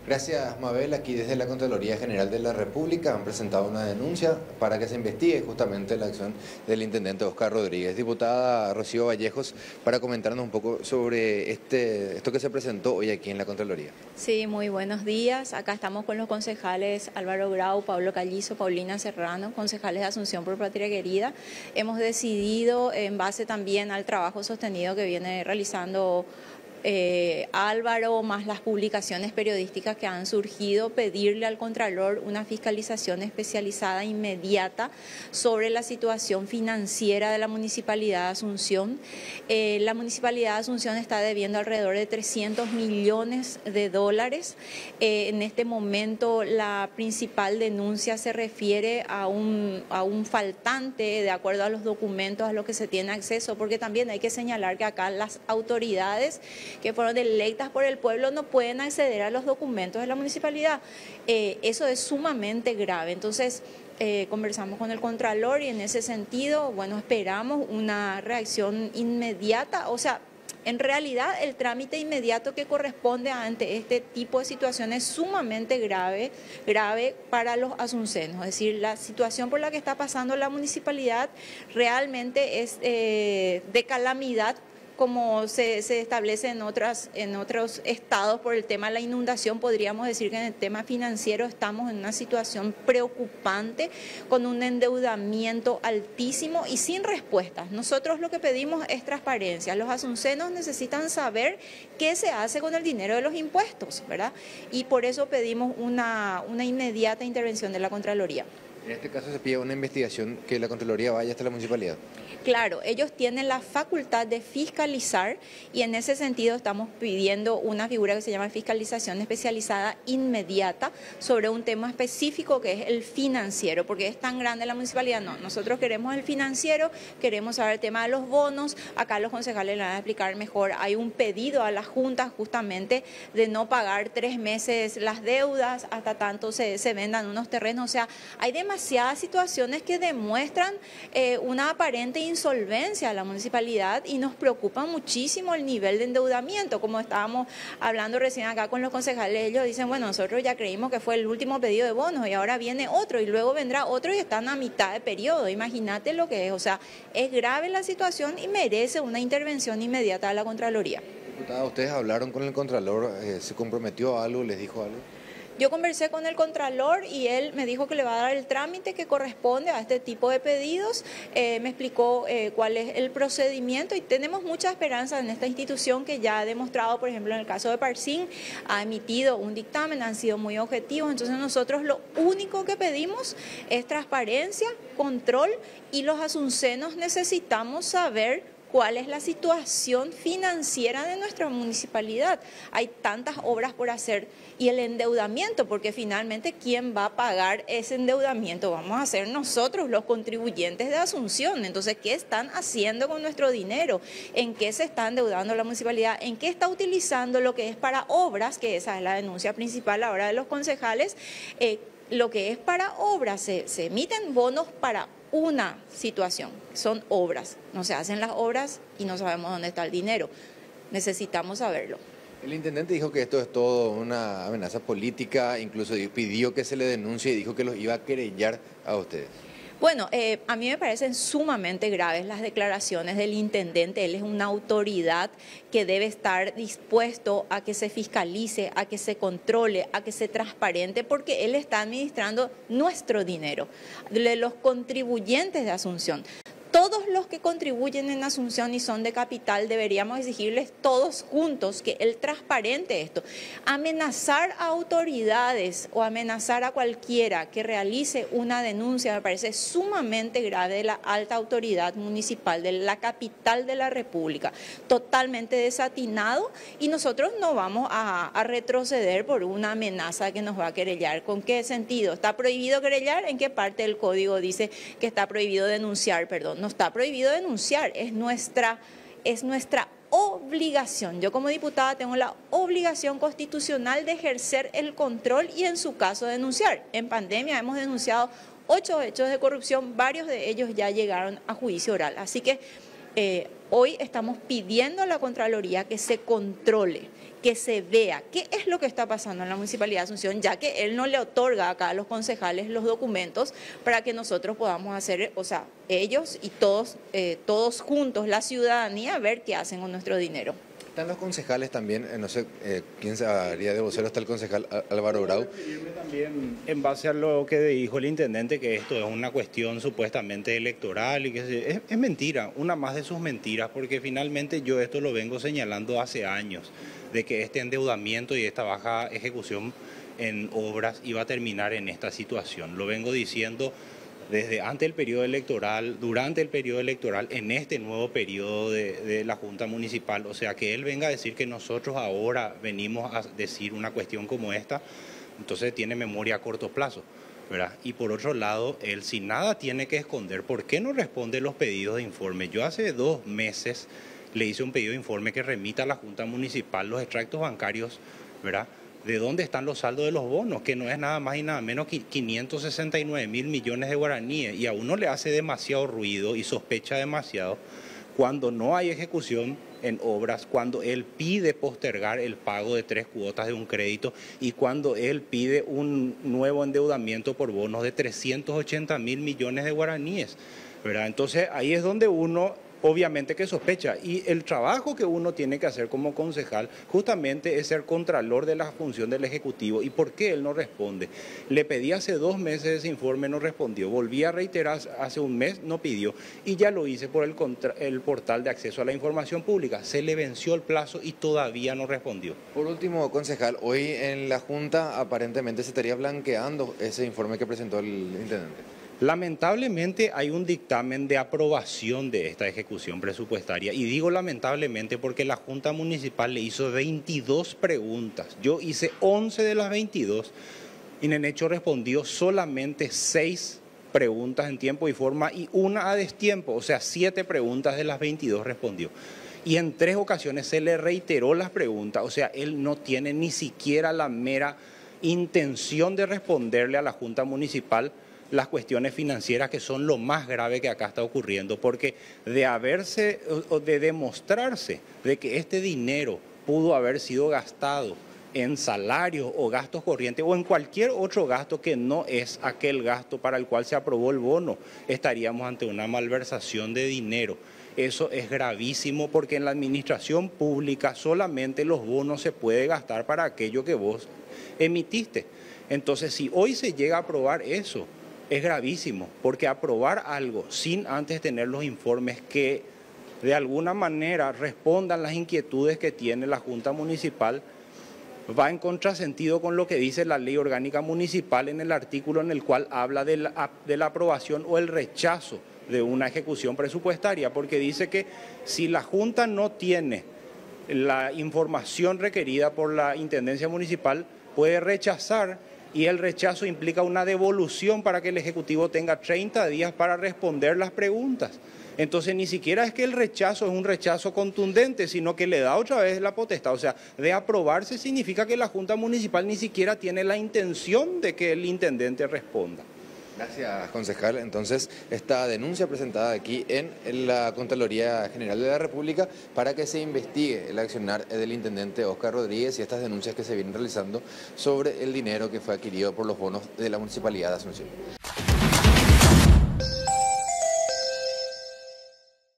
Gracias, Mabel. Aquí desde la Contraloría General de la República han presentado una denuncia para que se investigue justamente la acción del intendente Oscar Rodríguez. Diputada Rocío Vallejos, para comentarnos un poco sobre esto que se presentó hoy aquí en la Contraloría. Sí, muy buenos días. Acá estamos con los concejales Álvaro Grau, Pablo Callizo, Paulina Serrano, concejales de Asunción por Patria Querida. Hemos decidido, en base también al trabajo sostenido que viene realizando Álvaro, más las publicaciones periodísticas que han surgido, pedirle al Contralor una fiscalización especializada inmediata sobre la situación financiera de la Municipalidad de Asunción. La Municipalidad de Asunción está debiendo alrededor de 300 millones de dólares. En este momento la principal denuncia se refiere a un faltante de acuerdo a los documentos a los que se tiene acceso, porque también hay que señalar que acá las autoridades que fueron electas por el pueblo no pueden acceder a los documentos de la municipalidad. Eso es sumamente grave. Entonces, conversamos con el Contralor y en ese sentido, bueno, esperamos una reacción inmediata, o sea, en realidad el trámite inmediato que corresponde ante este tipo de situaciones es sumamente grave para los asuncenos. Es decir, la situación por la que está pasando la municipalidad realmente es de calamidad, como se establece en otros estados por el tema de la inundación. Podríamos decir que en el tema financiero estamos en una situación preocupante, con un endeudamiento altísimo y sin respuestas. Nosotros lo que pedimos es transparencia. Los asuncenos necesitan saber qué se hace con el dinero de los impuestos, ¿verdad? Y por eso pedimos una inmediata intervención de la Contraloría. En este caso se pide una investigación que la Contraloría vaya hasta la municipalidad. Claro, ellos tienen la facultad de fiscalizar y en ese sentido estamos pidiendo una figura que se llama fiscalización especializada inmediata sobre un tema específico que es el financiero, porque es tan grande la municipalidad. No, nosotros queremos el financiero, queremos saber el tema de los bonos. Acá los concejales le van a explicar mejor. Hay un pedido a la Junta justamente de no pagar 3 meses las deudas hasta tanto se vendan unos terrenos. O sea, hay demasiadas situaciones que demuestran una aparente insolvencia de la municipalidad y nos preocupa muchísimo el nivel de endeudamiento. Como estábamos hablando recién acá con los concejales, ellos dicen, bueno, nosotros ya creímos que fue el último pedido de bonos y ahora viene otro y luego vendrá otro y están a mitad de periodo. Imagínate lo que es, o sea, es grave la situación y merece una intervención inmediata de la Contraloría. Diputada, ¿ustedes hablaron con el Contralor? ¿Se comprometió a algo? ¿Les dijo algo? Yo conversé con el Contralor y él me dijo que le va a dar el trámite que corresponde a este tipo de pedidos. Me explicó cuál es el procedimiento y tenemos mucha esperanza en esta institución que ya ha demostrado, por ejemplo, en el caso de Parcín, ha emitido un dictamen, han sido muy objetivos. Entonces nosotros lo único que pedimos es transparencia, control, y los asuncenos necesitamos saber cuál es la situación financiera de nuestra municipalidad. Hay tantas obras por hacer y el endeudamiento, porque finalmente ¿quién va a pagar ese endeudamiento? Vamos a ser nosotros, los contribuyentes de Asunción. Entonces, ¿qué están haciendo con nuestro dinero? ¿En qué se está endeudando la municipalidad? ¿En qué está utilizando lo que es para obras? Que esa es la denuncia principal ahora de los concejales. Lo que es para obras, se emiten bonos para una situación, son obras, no se hacen las obras y no sabemos dónde está el dinero, necesitamos saberlo. El intendente dijo que esto es todo una amenaza política, incluso pidió que se le denuncie y dijo que los iba a querellar a ustedes. Bueno, a mí me parecen sumamente graves las declaraciones del intendente. Él es una autoridad que debe estar dispuesto a que se fiscalice, a que se controle, a que se transparente, porque él está administrando nuestro dinero, de los contribuyentes de Asunción. Todos los que contribuyen en Asunción y son de capital deberíamos exigirles todos juntos que él transparente esto. Amenazar a autoridades o amenazar a cualquiera que realice una denuncia me parece sumamente grave de la alta autoridad municipal de la capital de la República. Totalmente desatinado y nosotros no vamos a retroceder por una amenaza que nos va a querellar. ¿Con qué sentido? ¿Está prohibido querellar? ¿En qué parte del código dice que está prohibido denunciar? Perdón. No está prohibido denunciar, es nuestra obligación. Yo como diputada tengo la obligación constitucional de ejercer el control y en su caso denunciar. En pandemia hemos denunciado 8 hechos de corrupción, varios de ellos ya llegaron a juicio oral. Así que Hoy estamos pidiendo a la Contraloría que se controle, que se vea qué es lo que está pasando en la Municipalidad de Asunción, ya que él no le otorga acá a los concejales los documentos para que nosotros podamos hacer, o sea, ellos y todos juntos, la ciudadanía, ver qué hacen con nuestro dinero. Están los concejales también, no sé quién se haría de vocero, está el concejal Álvaro Grau. También en base a lo que dijo el intendente, que esto es una cuestión supuestamente electoral y que es mentira, una más de sus mentiras, porque finalmente yo esto lo vengo señalando hace años, de que este endeudamiento y esta baja ejecución en obras iba a terminar en esta situación. Lo vengo diciendo desde antes del periodo electoral, durante el periodo electoral, en este nuevo periodo de la Junta Municipal. O sea, que él venga a decir que nosotros ahora venimos a decir una cuestión como esta, entonces tiene memoria a corto plazo, ¿verdad? Y por otro lado, él si nada tiene que esconder, ¿por qué no responde los pedidos de informe? Yo hace 2 meses le hice un pedido de informe que remita a la Junta Municipal los extractos bancarios, ¿verdad?, de dónde están los saldos de los bonos, que no es nada más y nada menos que 569.000 millones de guaraníes, y a uno le hace demasiado ruido y sospecha demasiado cuando no hay ejecución en obras, cuando él pide postergar el pago de 3 cuotas de un crédito y cuando él pide un nuevo endeudamiento por bonos de 380.000 millones de guaraníes, ¿verdad? Entonces ahí es donde uno obviamente que sospecha, y el trabajo que uno tiene que hacer como concejal justamente es ser contralor de la función del Ejecutivo. ¿Y por qué él no responde? Le pedí hace 2 meses ese informe, no respondió, volví a reiterar hace 1 mes, no pidió, y ya lo hice por el portal de acceso a la información pública, se le venció el plazo y todavía no respondió. Por último, concejal, hoy en la Junta aparentemente se estaría blanqueando ese informe que presentó el intendente. Lamentablemente hay un dictamen de aprobación de esta ejecución presupuestaria, y digo lamentablemente porque la Junta Municipal le hizo 22 preguntas, yo hice 11 de las 22 y en hecho respondió solamente 6 preguntas en tiempo y forma y 1 a destiempo, o sea 7 preguntas de las 22 respondió. Y en 3 ocasiones se le reiteró las preguntas, o sea, él no tiene ni siquiera la mera intención de responderle a la Junta Municipal las cuestiones financieras, que son lo más grave que acá está ocurriendo, porque de demostrarse de que este dinero pudo haber sido gastado en salarios o gastos corrientes o en cualquier otro gasto que no es aquel gasto para el cual se aprobó el bono, estaríamos ante una malversación de dinero. Eso es gravísimo, porque en la administración pública solamente los bonos se puede gastar para aquello que vos emitiste. Entonces, si hoy se llega a aprobar eso, es gravísimo, porque aprobar algo sin antes tener los informes que de alguna manera respondan las inquietudes que tiene la Junta Municipal va en contrasentido con lo que dice la Ley Orgánica Municipal en el artículo en el cual habla de la aprobación o el rechazo de una ejecución presupuestaria, porque dice que si la Junta no tiene la información requerida por la Intendencia Municipal, puede rechazar, y el rechazo implica una devolución para que el Ejecutivo tenga 30 días para responder las preguntas. Entonces ni siquiera es que el rechazo es un rechazo contundente, sino que le da otra vez la potestad. O sea, de aprobarse significa que la Junta Municipal ni siquiera tiene la intención de que el intendente responda. Gracias, concejal. Entonces, esta denuncia presentada aquí en la Contraloría General de la República para que se investigue el accionar del intendente Óscar Rodríguez y estas denuncias que se vienen realizando sobre el dinero que fue adquirido por los bonos de la Municipalidad de Asunción.